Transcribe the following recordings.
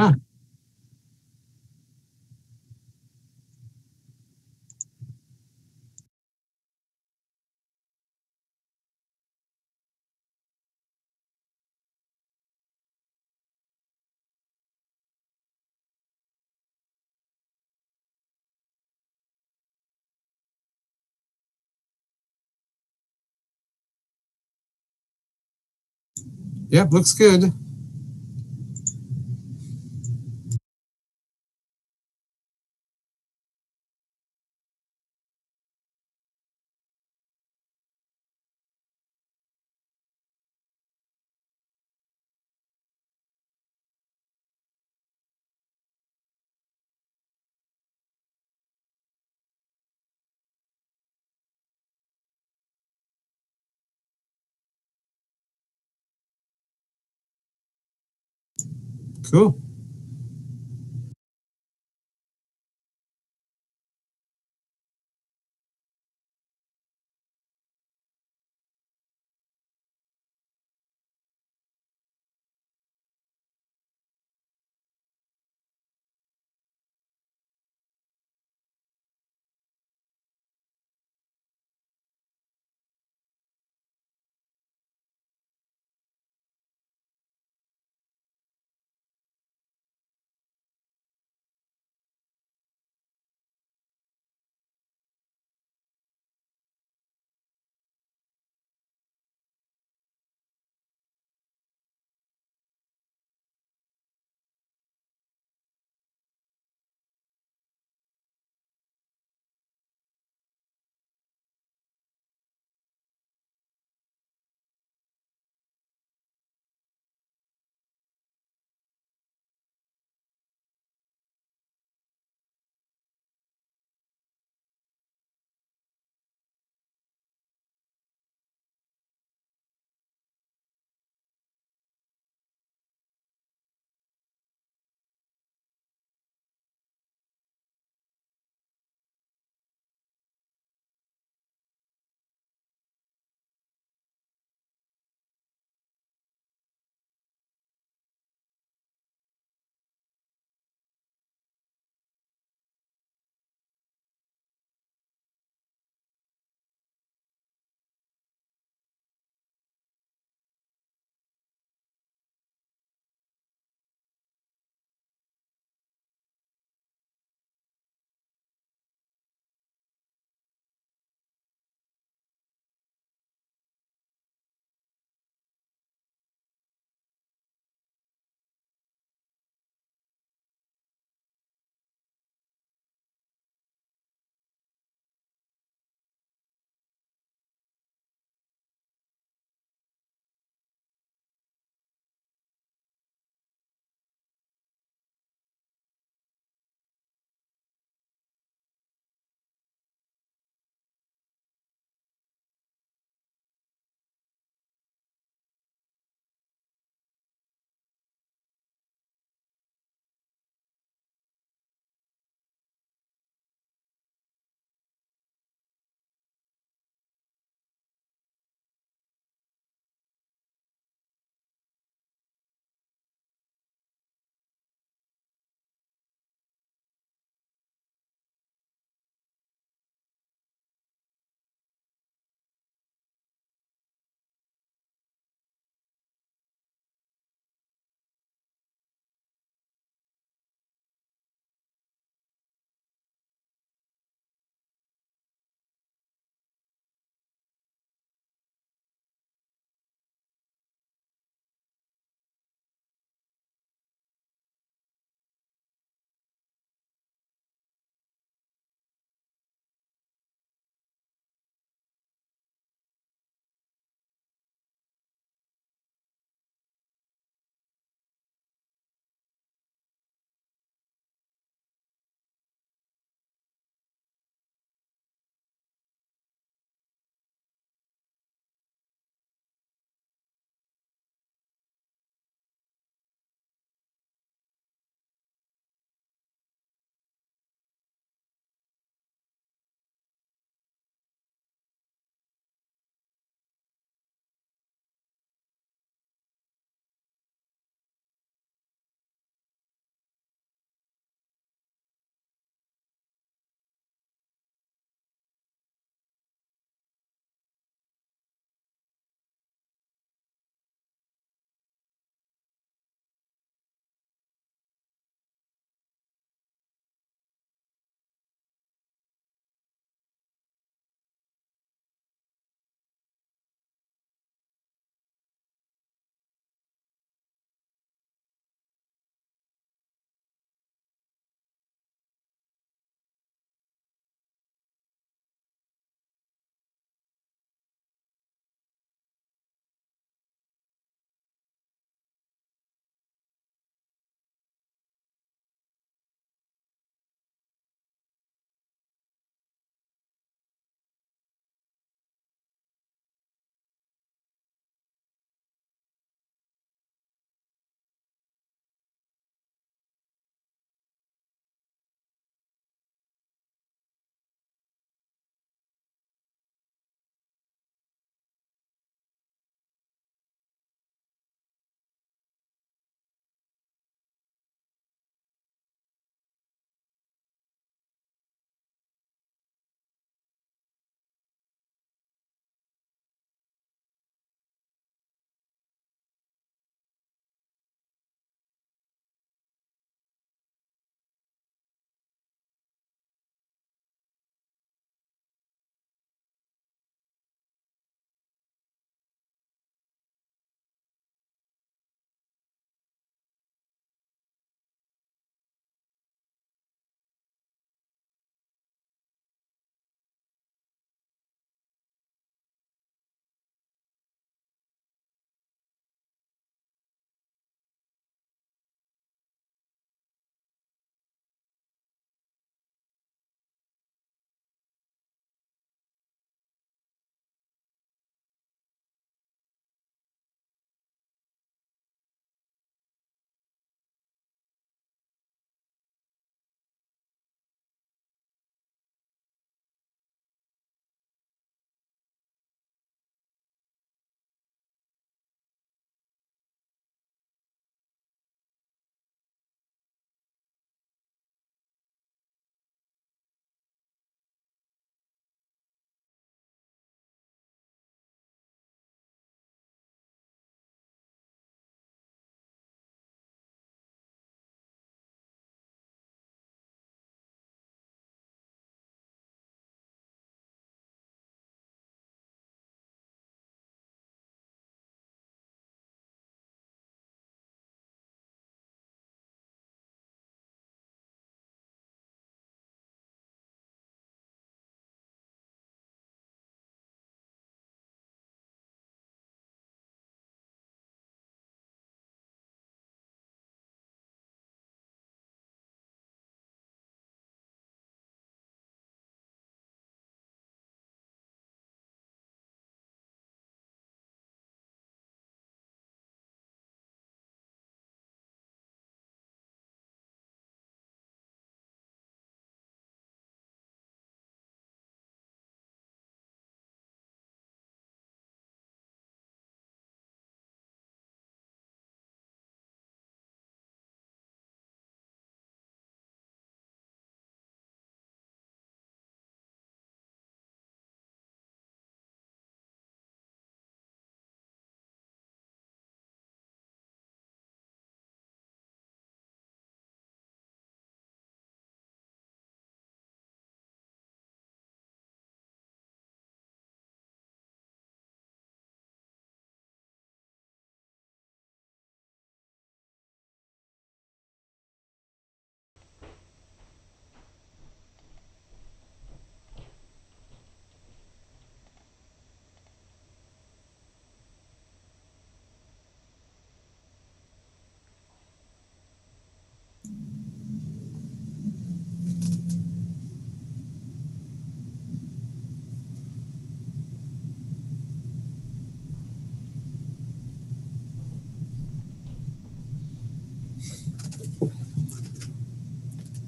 Uh-huh. Yep, looks good. Cool.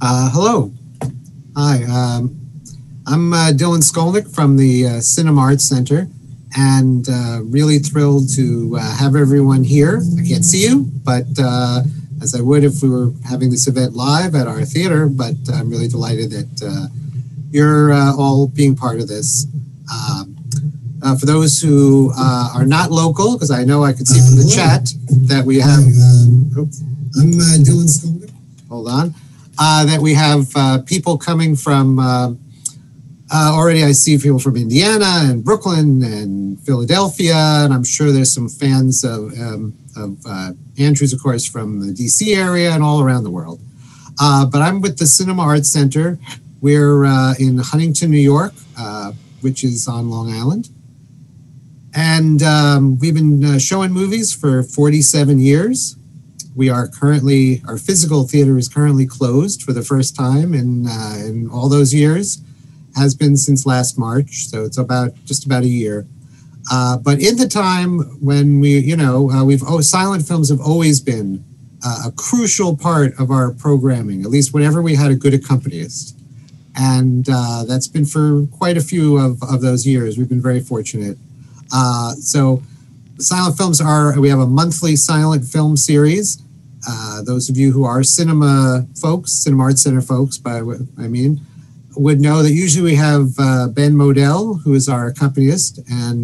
Hello. Hi. I'm Dylan Skolnick from the Cinema Arts Center, and really thrilled to have everyone here. I can't see you, but as I would if we were having this event live at our theater, but I'm really delighted that you're all being part of this. For those who are not local, because I know I could see from the chat that we have... I'm Dylan Skolnick. Hold on. That we have people coming from... already I see people from Indiana and Brooklyn and Philadelphia, and I'm sure there's some fans of Andrew's, of course, from the DC area and all around the world. But I'm with the Cinema Arts Center. We're in Huntington, New York, which is on Long Island. And we've been showing movies for 47 years. We are currently, our physical theater is currently closed for the first time in all those years. Has been since last March, so it's just about a year. But in the time when silent films have always been a crucial part of our programming, at least whenever we had a good accompanist. And that's been for quite a few of those years. We've been very fortunate. So silent films we have a monthly silent film series. Those of you who are cinema folks, Cinema Arts Center folks, would know that usually we have Ben Modell, who is our accompanist,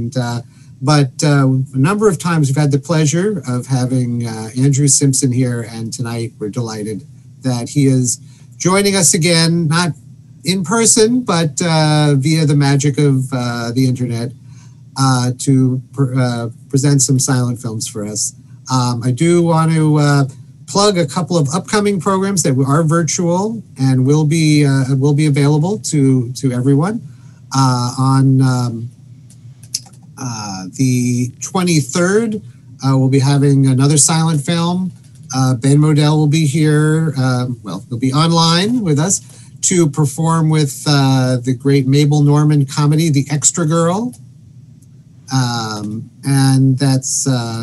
but a number of times we've had the pleasure of having Andrew Simpson here, and tonight we're delighted that he is joining us again, not in person, but via the magic of the internet, to present some silent films for us. I do want to plug a couple of upcoming programs that are virtual and will be available to everyone. On the 23rd, we'll be having another silent film. Ben Modell will be here. He'll be online with us to perform with the great Mabel Normand comedy, The Extra Girl. And that's...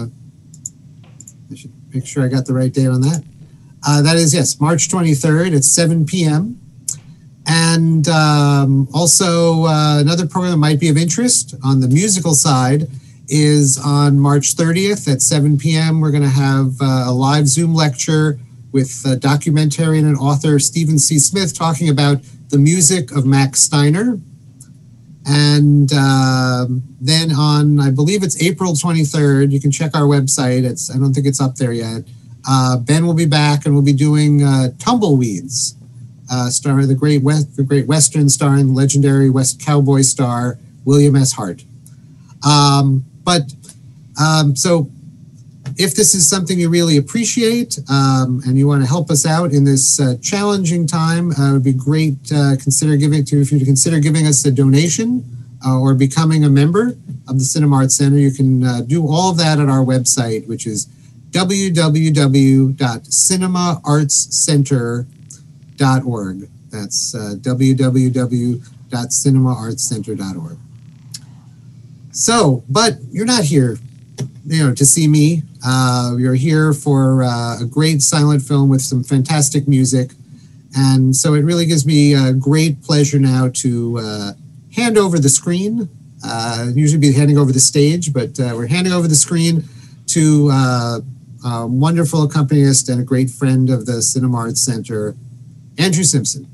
I should make sure I got the right date on that. That is, yes, March 23rd at 7 p.m. And also another program that might be of interest on the musical side is on March 30th at 7 p.m. We're going to have a live Zoom lecture with documentarian and author Stephen C. Smith talking about the music of Max Steiner. And then on, I believe it's April 23rd, you can check our website. I don't think it's up there yet. Ben will be back and we'll be doing Tumbleweeds, starring the great Western starring legendary West Cowboy star William S. Hart. So if this is something you really appreciate and you want to help us out in this challenging time, it would be great if you consider giving us a donation or becoming a member of the Cinema Arts Center. You can do all of that at our website, which is www.cinemaartscenter.org. That's www.cinemaartscenter.org. So, but you're not here, to see me. You're here for a great silent film with some fantastic music. And so it really gives me a great pleasure now to hand over the screen. Usually be handing over the stage, but we're handing over the screen to a wonderful accompanist and a great friend of the Cinema Arts Center, Andrew Simpson.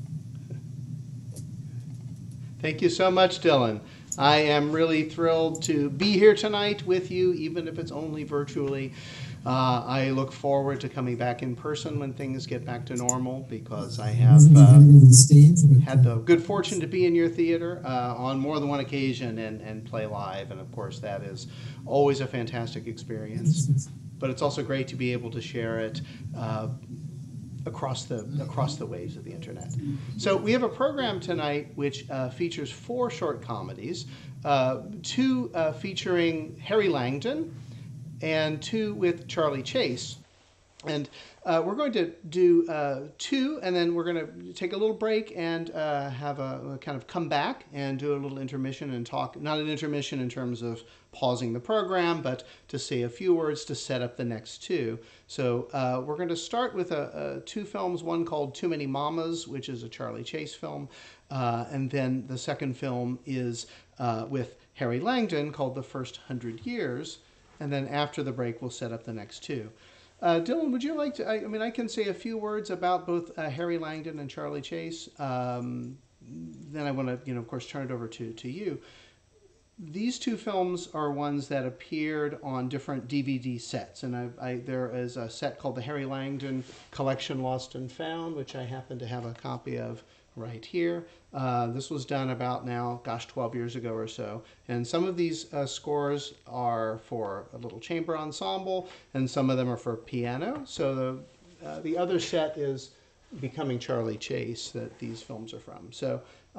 Thank you so much, Dylan. I am really thrilled to be here tonight with you, even if it's only virtually. I look forward to coming back in person when things get back to normal, because I have had the good fortune to be in your theater on more than one occasion and play live. And of course, that is always a fantastic experience. But it's also great to be able to share it across the waves of the internet. So we have a program tonight which features 4 short comedies, 2 featuring Harry Langdon and 2 with Charley Chase. And we're going to do two, and then we're going to take a little break and have a kind of come back and do a little intermission and talk. Not an intermission in terms of pausing the program, but to say a few words to set up the next two. So we're going to start with two films, one called Too Many Mamas, which is a Charley Chase film, and then the second film is with Harry Langdon called The First 100 Years, and then after the break we'll set up the next two. Dylan, would you like to? I mean, I can say a few words about both Harry Langdon and Charley Chase. Then I want to, of course, turn it over to you. These two films are ones that appeared on different DVD sets, and there is a set called the Harry Langdon Collection Lost and Found, which I happen to have a copy of right here. This was done about now, 12 years ago or so. And some of these scores are for a little chamber ensemble, and some of them are for piano. So the other set is Becoming Charley Chase that these films are from. So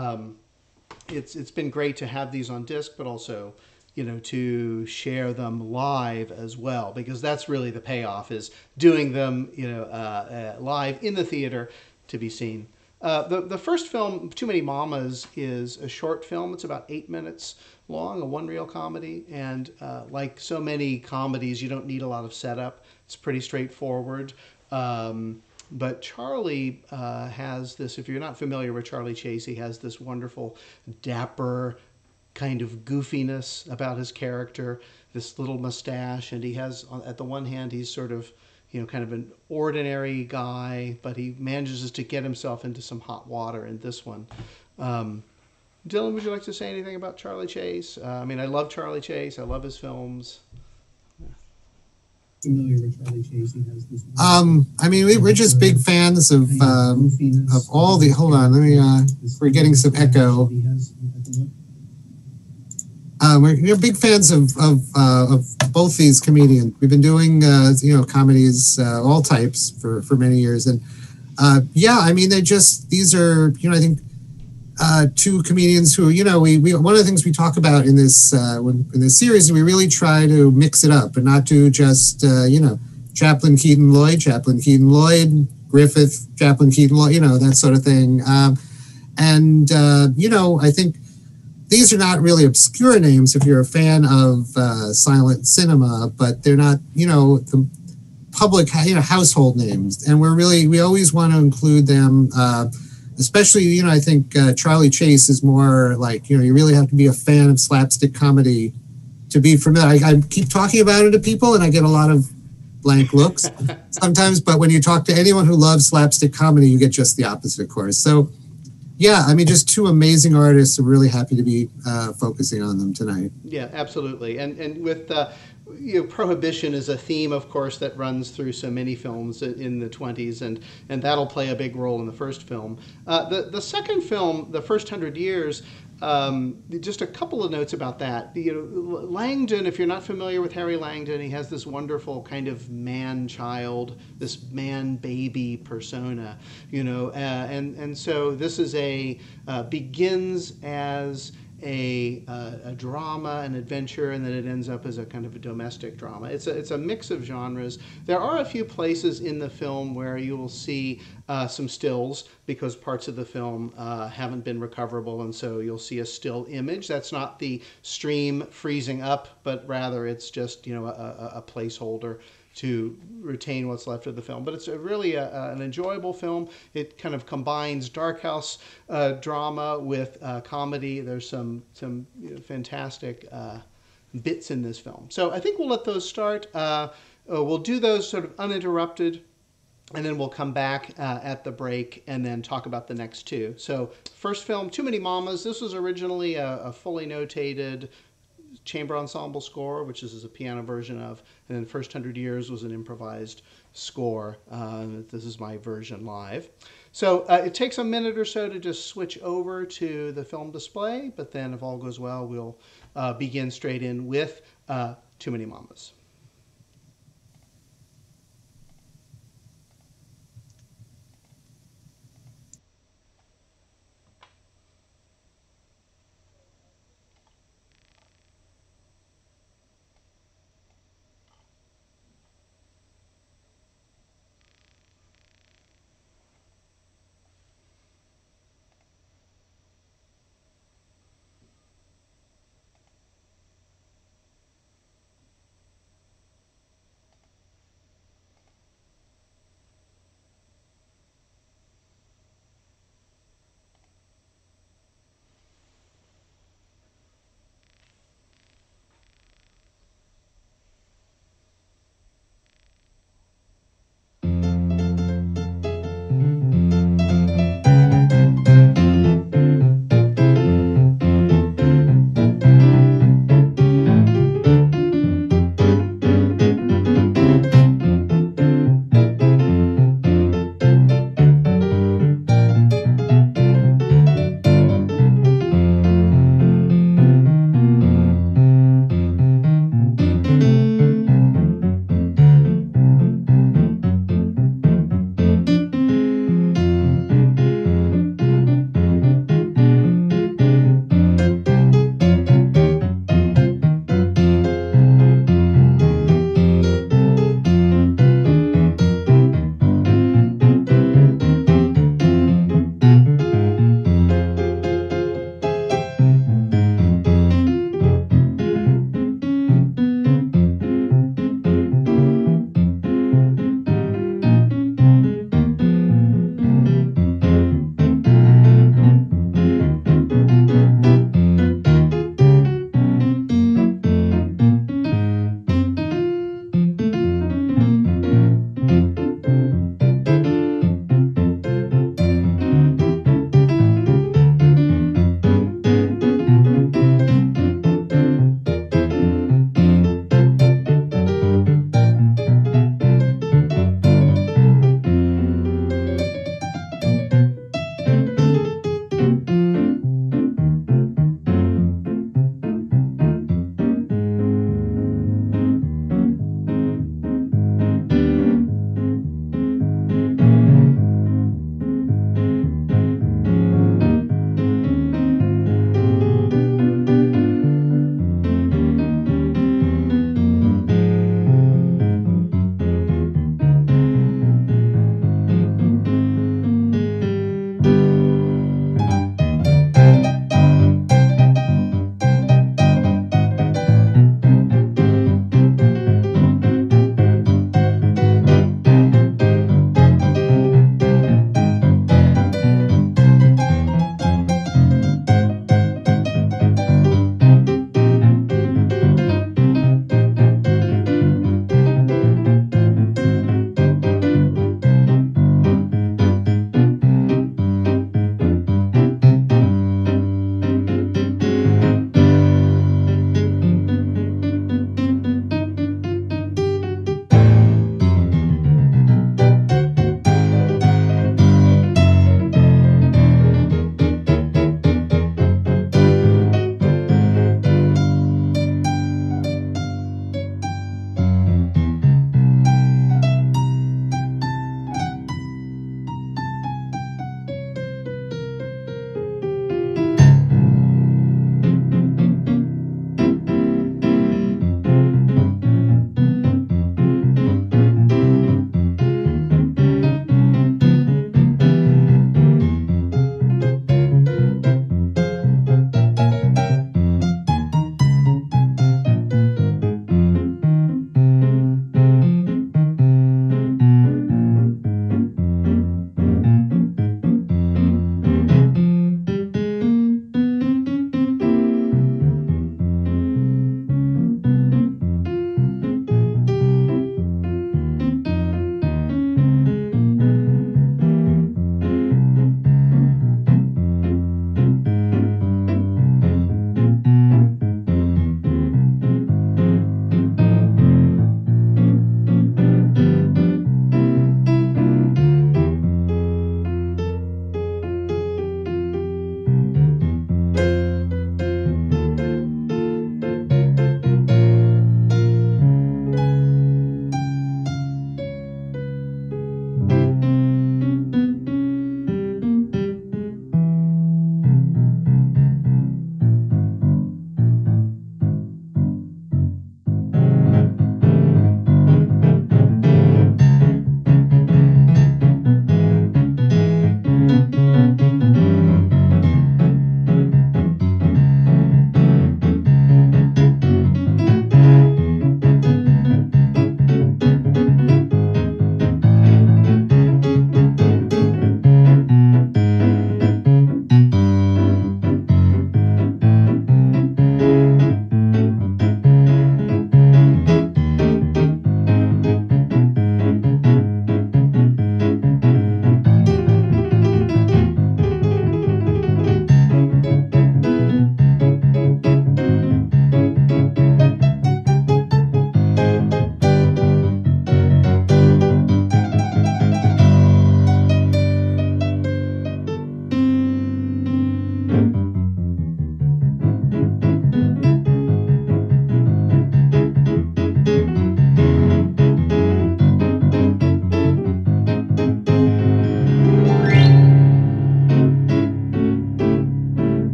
it's been great to have these on disc, but also to share them live as well, because that's really the payoff, is doing them live in the theater to be seen. The first film, Too Many Mamas, is a short film. It's about 8 minutes long, a one-reel comedy. And like so many comedies, you don't need a lot of setup. It's pretty straightforward. But Charley has this, if you're not familiar with Charley Chase, he has this wonderful, dapper kind of goofiness about his character, this little mustache. And he has, at the one hand, he's sort of kind of an ordinary guy, but he manages to get himself into some hot water in this one. Dylan, would you like to say anything about Charley Chase? I mean, I love Charley Chase. I love his films. Familiar with Charley Chase? He has this. I mean, we're just big fans of all the. Hold on, let me. We're getting some echo. We're big fans of both these comedians. We've been doing comedies all types for many years, and I mean these are I think two comedians who we one of the things we talk about in this series, we really try to mix it up and not do just Chaplin, Keaton, Lloyd, Griffith, Chaplin, Keaton, Lloyd, that sort of thing, and I think these are not really obscure names if you're a fan of silent cinema, but they're not, the public, household names. And we always want to include them, especially, I think Charley Chase is more like, you really have to be a fan of slapstick comedy to be familiar. I keep talking about it to people and I get a lot of blank looks sometimes, but when you talk to anyone who loves slapstick comedy, you get just the opposite, of course. So, yeah, I mean, just two amazing artists. I'm really happy to be focusing on them tonight. Yeah, absolutely. And with prohibition is a theme, of course, that runs through so many films in the 20s, and that'll play a big role in the first film. The second film, The First 100 Years, just a couple of notes about that. Langdon, if you're not familiar with Harry Langdon, he has this wonderful kind of man-child, this man-baby persona, and so this is begins as a drama, an adventure, and then it ends up as a kind of a domestic drama. It's a mix of genres. There are a few places in the film where you will see some stills because parts of the film haven't been recoverable, and so you'll see a still image. That's not the stream freezing up, but rather it's just a placeholder to retain what's left of the film. But it's really an enjoyable film. It kind of combines dark house drama with comedy. There's some fantastic bits in this film. So I think we'll let those start. We'll do those sort of uninterrupted, and then we'll come back at the break and then talk about the next two. So first film, Too Many Mamas. This was originally a fully notated chamber ensemble score, which this is a piano version of, and then First 100 Years was an improvised score. This is my version live. So it takes a minute or so to just switch over to the film display, but then if all goes well, we'll begin straight in with Too Many Mamas.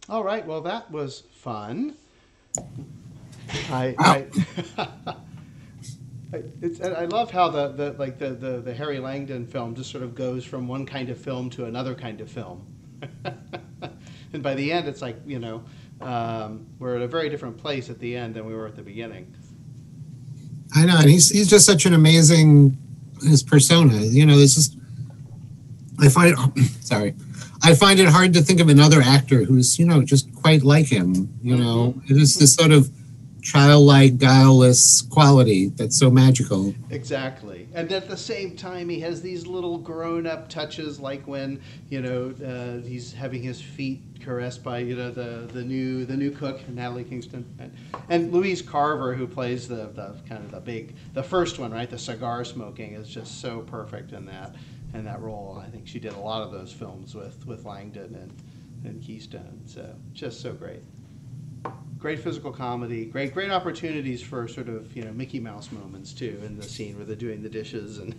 All right. Well, that was fun. Wow. I love how the Harry Langdon film just sort of goes from one kind of film to another kind of film, and by the end, it's like we're at a very different place at the end than we were at the beginning. I know, and he's just such an amazing his persona. It's just I find it sorry. I find it hard to think of another actor who's just quite like him. It is this sort of childlike, guileless quality that's so magical. Exactly, and at the same time, he has these little grown-up touches, like when he's having his feet caressed by the new cook, Natalie Kingston, and Louise Carver, who plays the kind of the first one, right? The cigar smoking is just so perfect in that role. I think she did a lot of those films with Langdon and Keystone, so just so great. Great physical comedy, great opportunities for sort of Mickey Mouse moments too in the scene where they're doing the dishes and.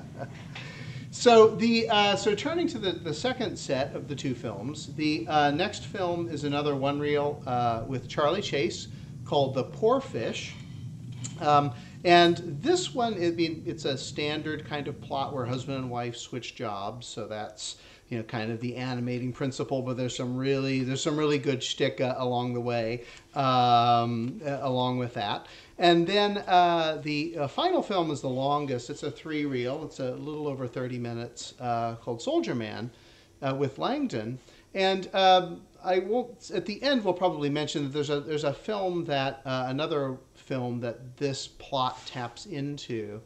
So turning to the second set of the two films, the next film is another one reel with Charley Chase called The Poor Fish. And this one, it's a standard kind of plot where husband and wife switch jobs. So that's kind of the animating principle, but there's some really good shtick along the way, along with that. And then the final film is the longest. It's a 3-reel. It's a little over 30 minutes, called Soldier Man, with Langdon. And I won't. At the end, we'll probably mention that there's a film that another film that this plot taps into.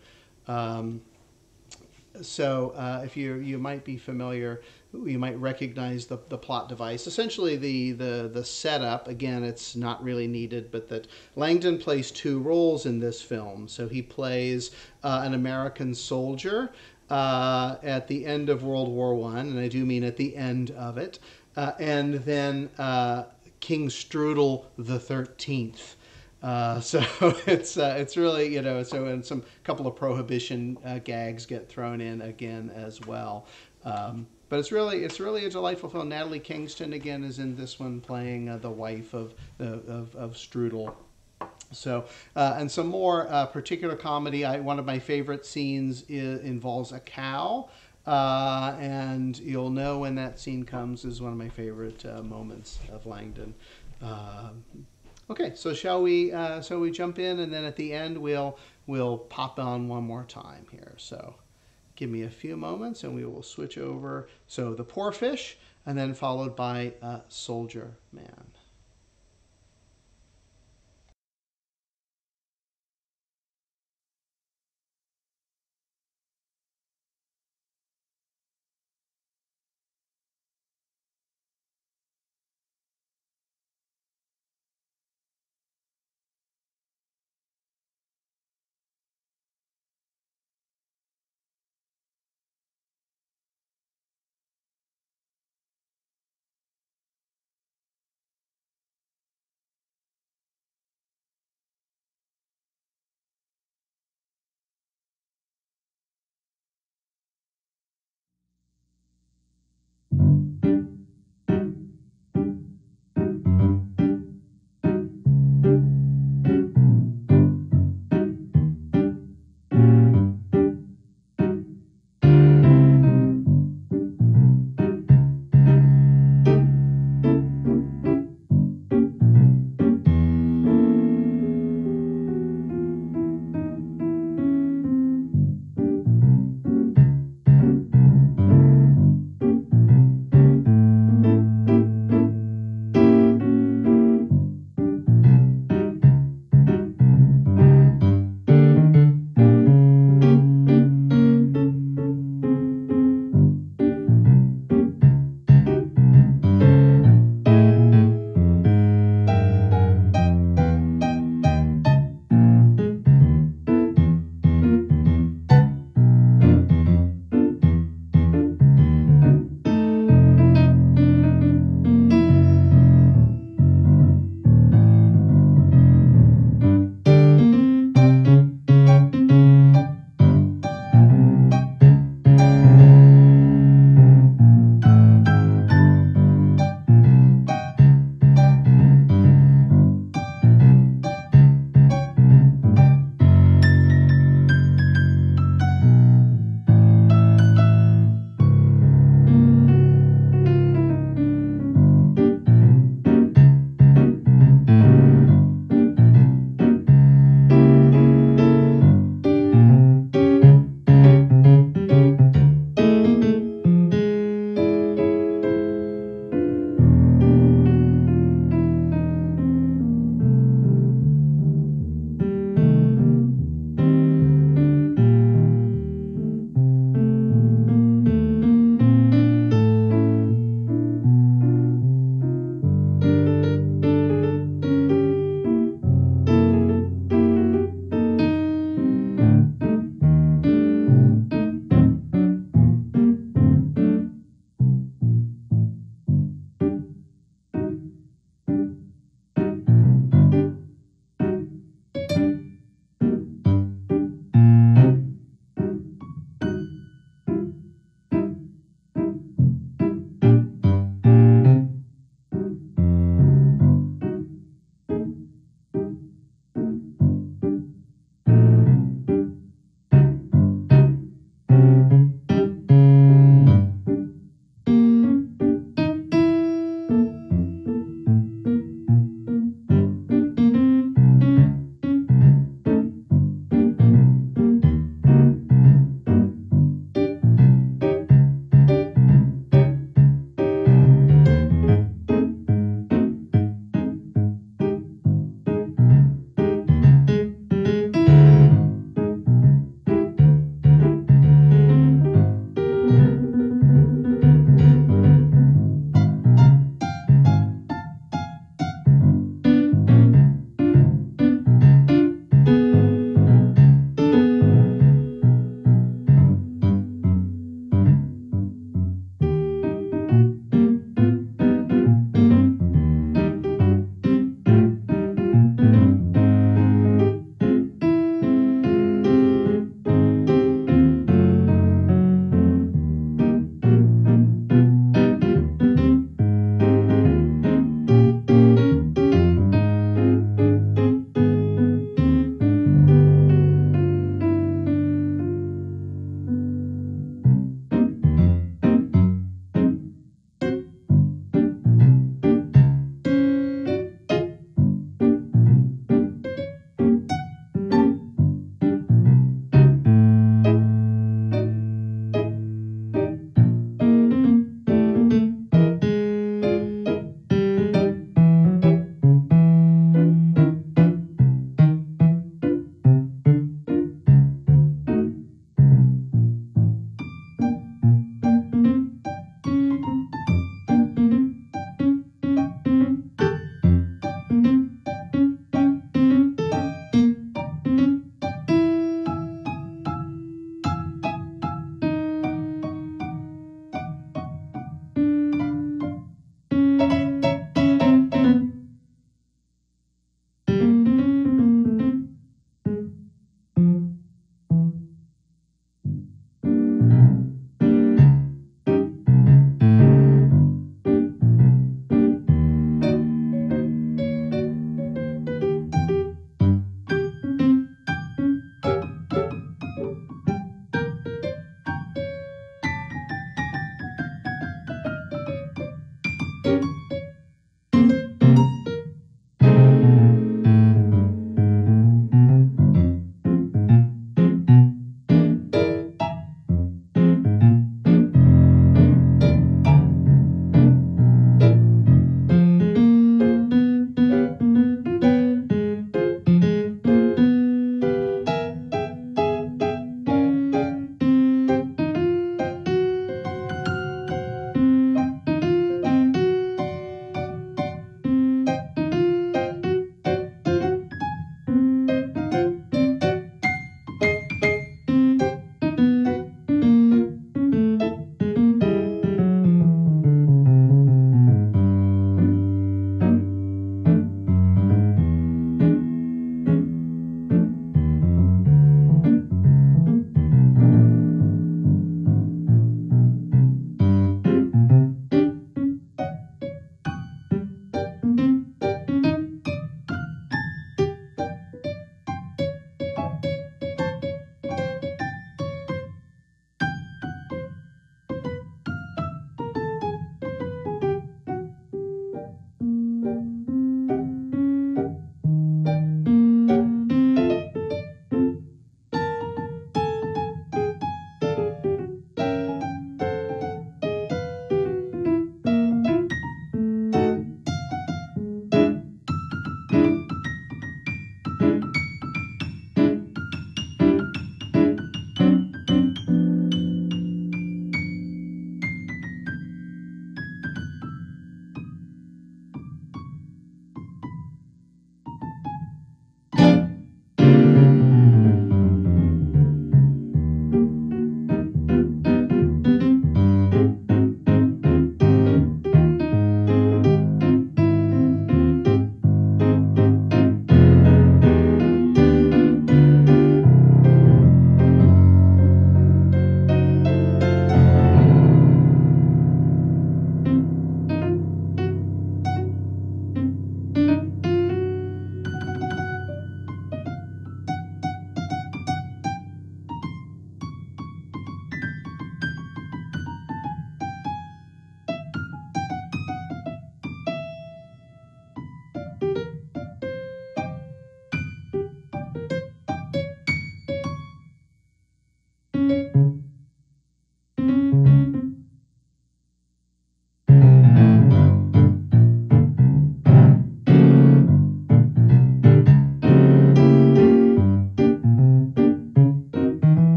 If you might be familiar, you might recognize the plot device. Essentially, the setup, again, it's not really needed, but that Langdon plays 2 roles in this film. So he plays an American soldier at the end of World War I, and I do mean at the end of it, and then King Streudel XIII. So it's really and some couple of prohibition gags get thrown in again as well, but it's really a delightful film. Natalie Kingston again is in this one playing the wife of Streudel. So and some more particular comedy. One of my favorite scenes involves a cow. And you'll know when that scene comes is one of my favorite moments of Langdon. Okay, so shall we jump in, and then at the end we'll pop on one more time here. So give me a few moments and we will switch over. So The Poor Fish, and then followed by Soldier Man.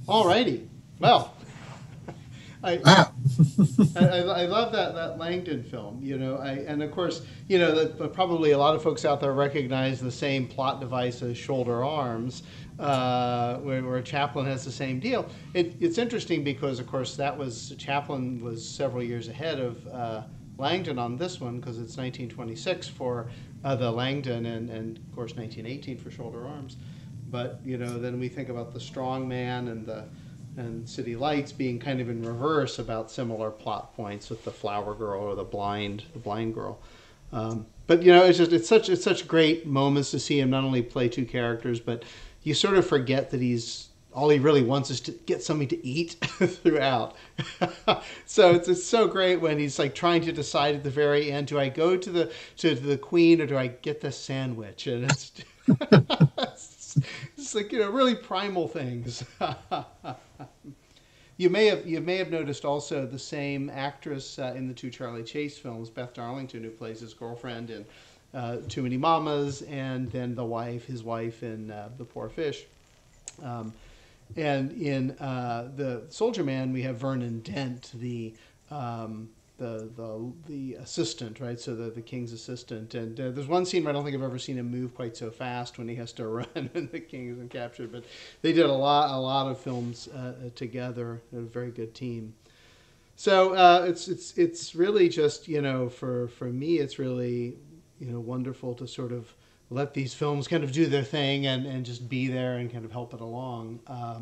All righty. Well, Wow. I love that Langdon film, and of course, that probably a lot of folks out there recognize the same plot device as Shoulder Arms, where Chaplin has the same deal. It's interesting because, of course, Chaplin was several years ahead of Langdon on this one because it's 1926 for the Langdon and of course 1918 for Shoulder Arms. But then we think about The Strong Man and City Lights being kind of in reverse about similar plot points with the flower girl or the blind girl. But it's such great moments to see him not only play two characters, but you sort of forget that all he really wants is to get something to eat throughout. So it's so great when he's like trying to decide at the very end, do I go to the Queen or do I get the sandwich? And it's it's like really primal things. You may have noticed also the same actress in the two Charley Chase films, Beth Darlington, who plays his girlfriend in Too Many Mamas, and then his wife in The Poor Fish. And in The Soldier Man, we have Vernon Dent, the assistant, right? So the king's assistant. And there's one scene where I don't think I've ever seen him move quite so fast when he has to run and the king isn't captured. But they did a lot of films together. They're a very good team. So it's really just for me it's really wonderful to sort of let these films kind of do their thing and just be there and kind of help it along.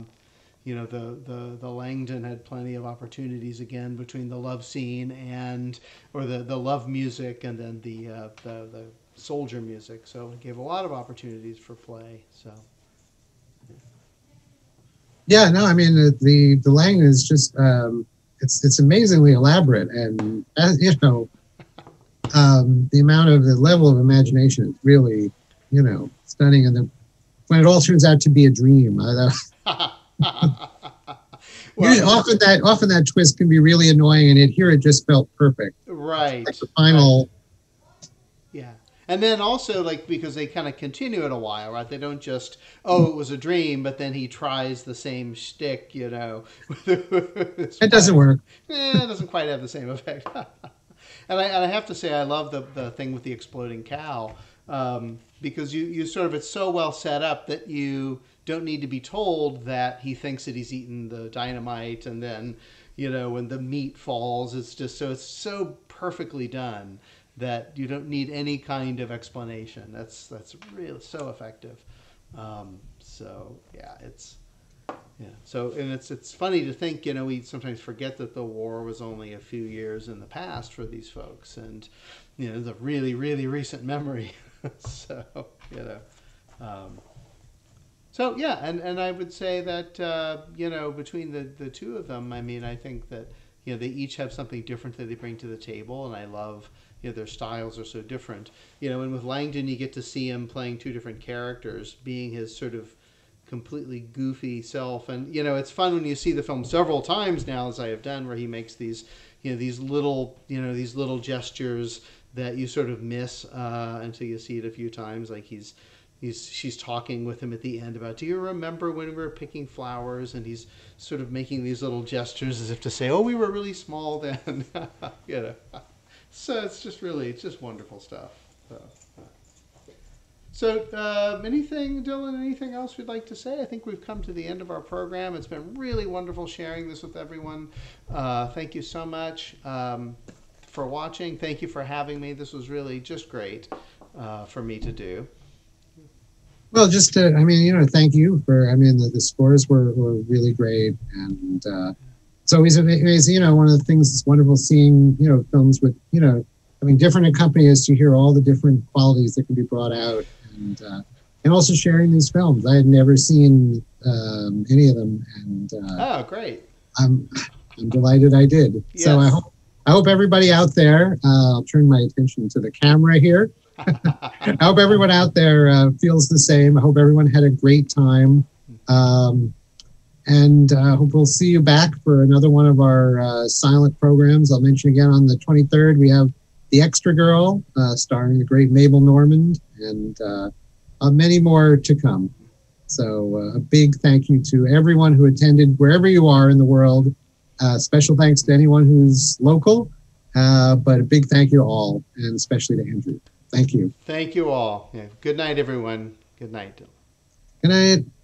The Langdon had plenty of opportunities again between the love scene or the love music and then the soldier music. So it gave a lot of opportunities for play. So. Yeah, no, I mean the Langdon is just it's amazingly elaborate, and the level of imagination is really stunning, and when it all turns out to be a dream. Often that twist can be really annoying, and here it just felt perfect. Right. Like the final. Yeah. And then also, because they kind of continue it a while, right? They don't just, it was a dream, but then he tries the same shtick, It doesn't work. It doesn't quite have the same effect. And I have to say, I love the thing with the exploding cow, because you sort of, it's so well set up that you don't need to be told that he thinks that he's eaten the dynamite, and then, when the meat falls, it's so perfectly done that you don't need any kind of explanation. That's really so effective. So it's funny to think, we sometimes forget that the war was only a few years in the past for these folks, and the really, really recent memory. So and I would say that between the two of them, I mean, I think that they each have something different that they bring to the table, and I love their styles are so different. And with Langdon, you get to see him playing two different characters, being his sort of completely goofy self, and it's fun when you see the film several times now, as I have done, where he makes these little gestures that you sort of miss until you see it a few times. Like she's talking with him at the end about, do you remember when we were picking flowers? And he's sort of making these little gestures as if to say, oh, we were really small then. So it's just wonderful stuff. So anything, Dylan, anything else we'd like to say? I think we've come to the end of our program. It's been really wonderful sharing this with everyone. Thank you so much for watching. Thank you for having me. This was really just great for me to do. Well, just thank you for. The scores were really great, and it's always amazing. One of the things that's wonderful seeing films with having different accompanyists. You hear all the different qualities that can be brought out, and also sharing these films. I had never seen any of them, and oh, great! I'm delighted I did. Yes. So I hope everybody out there. I'll turn my attention to the camera here. I hope everyone out there feels the same. I hope everyone had a great time. And hope we'll see you back for another one of our silent programs. I'll mention again on the 23rd, we have The Extra Girl, starring the great Mabel Normand, and many more to come. So a big thank you to everyone who attended, wherever you are in the world. Special thanks to anyone who's local, but a big thank you to all, and especially to Andrew. Thank you. Thank you all. Yeah. Good night, everyone. Good night. Good night.